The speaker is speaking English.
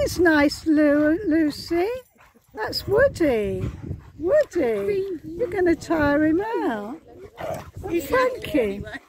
It's nice, Lucy. That's Woody. Woody, you're going to tire him out. Frankie.